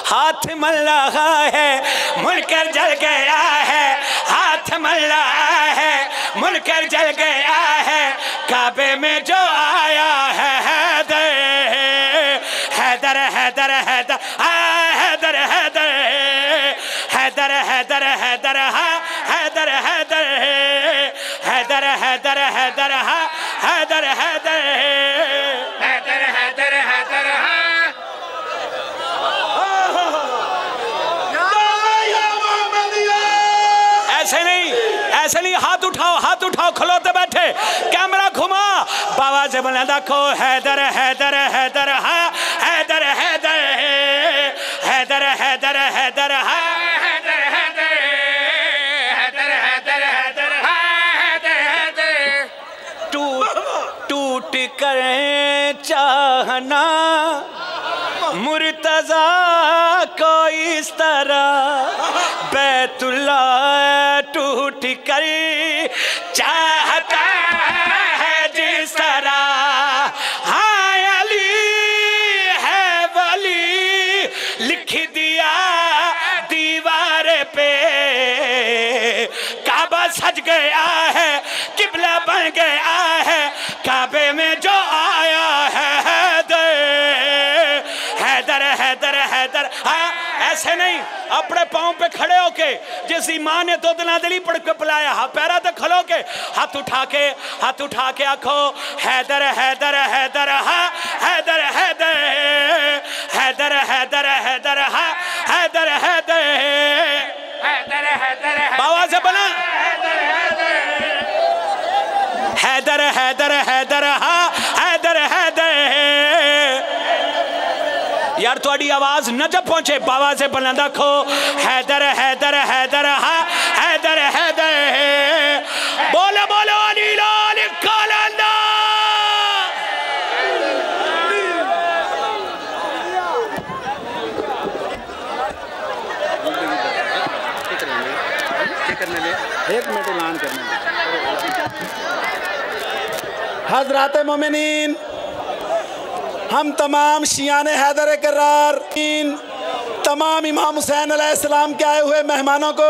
हाथ मल रहा है मुनकर जल गया है, हाथ मल रहा है मुनकर जल गया है, काबे में जो आया है हैदर हैदर हैदर हैदर हैदर हैदर हैदर हैदर हैदर हैदर हैदर हैदर हैदर हैदर हैदर हैदर हैदर हैदर हैदर ऐसे नहीं, हाथ उठाओ खलोते बैठे, कैमरा घुमा, बाबा से बोला देखो हैदर हैदर हैदर हैदर हैदर हैदर हैदर हैदर हैदर हैदर हैदर हैदर हैदर टूट कर चाहना मुर्तजा को इस तरह बैतुल्ला टूट कर चाहता है जिस तरह, हाँ अली है वली लिख दिया दीवार पे, काबा सज गया है किबला बन गया है, काबे में जो आया है हैदर हैदर हैदर। ऐसे नहीं, अपने पाँव पे खड़े होके, जिस ईमान ने तो दिला दिली पढ़ के बुलाया, हाँ पैरा तो खलो के, हाथ उठा के आखो हैदर हैदर हैदर हैदर हैदर हैदर हैदर हैदर हैदर हैदर हैदर हैदर बाबा से बना हैदर हैदर हैदर हैदर हैदर। यार थोड़ी आवाज न जब पहुंचे, बाबा से बुलंद रखो हैदर हैदर हैदर हैदर हैदर, बोलो बोलो अली लाल कालंदा। एक मिनट ऐलान करने हजरात मोमिनीन, हम तमाम शियाने हैदर करार, तमाम इमाम हुसैन अलैहिस्सलाम के आए हुए मेहमानों को,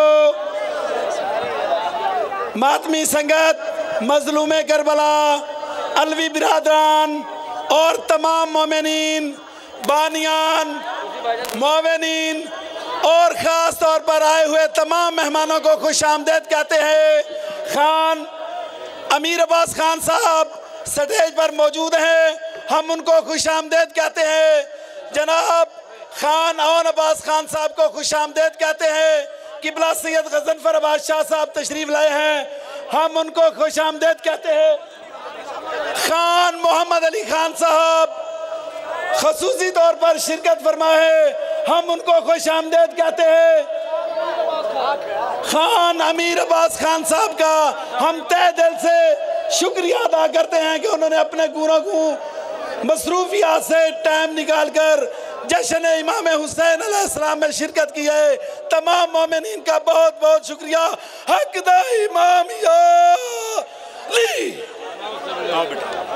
मातमी संगत, मजलूमे करबला, अलवी बिरादरान और तमाम मोमिनीन, बानियान, मोमिनीन और ख़ास तौर पर आए हुए तमाम मेहमानों को खुश आमदेद कहते हैं। खान अमीर अब्बास खान साहब स्टेज पर मौजूद हैं, हम उनको खुश आमदेद कहते हैं। जनाब खान और अब्बास खान साहब को खुश आमदेद कहते हैं। किबला सैयद गजनफर अब्बास शाह साहब तशरीफ़ लाए हैं, हम उनको खुश आमदेद कहते हैं। खान मोहम्मद अली खान साहब खसूसी तौर पर शिरकत फरमाए, हम उनको खुश आमदेद कहते हैं। खान अमीर अब्बास खान साहब का हम तहे दिल से शुक्रिया अदा करते हैं कि उन्होंने अपने गुरों को मसरूफियात से टाइम निकाल कर जश्न इमाम हुसैन अलैहिस्सलाम में शिरकत की है। तमाम मोमिनीन का बहुत बहुत शुक्रिया। हक दा इमाम या अली।